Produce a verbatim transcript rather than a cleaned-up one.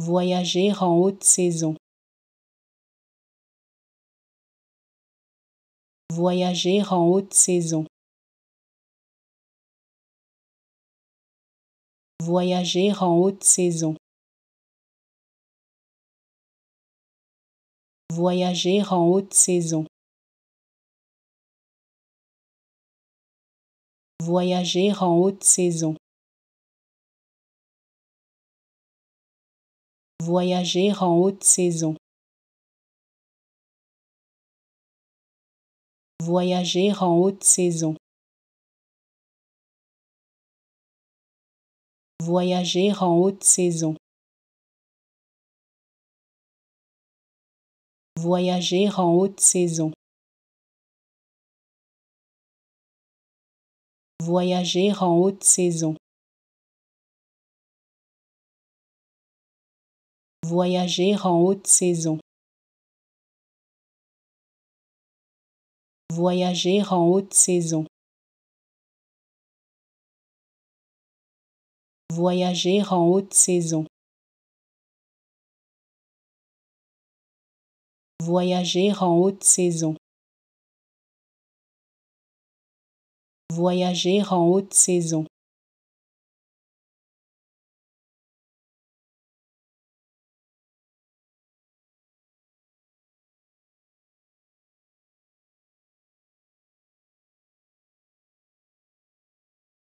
Voyager en haute saison. Voyager en haute saison. Voyager en haute saison. Voyager en haute saison. Voyager en haute saison. Voyager en haute saison. Voyager en haute saison. Voyager en haute saison. Voyager en haute saison. Voyager en haute saison. Voyager en haute saison. Voyager en haute saison. Voyager en haute saison. Voyager en haute saison. Voyager en haute saison.